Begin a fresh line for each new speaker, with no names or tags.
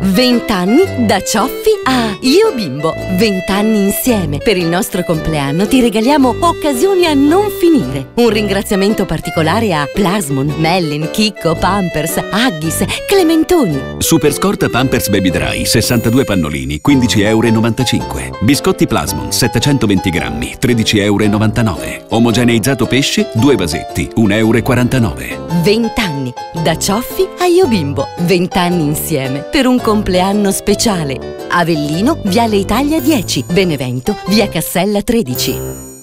20 anni da Cioffi a Io Bimbo. 20 anni insieme. Per il nostro compleanno ti regaliamo occasioni a non finire. Un ringraziamento particolare a Plasmon, Mellin, Chicco, Pampers, Huggies, Clementoni.
Super scorta Pampers Baby Dry, 62 pannolini, 15,95 €. Biscotti Plasmon, 720 grammi, 13,99 €. Omogeneizzato pesce, 2 vasetti, 1,49 €.
20 anni da Cioffi a Io Bimbo. 20 anni insieme per un compleanno speciale. Avellino, Viale Italia 10. Benevento, Via Cassella 13.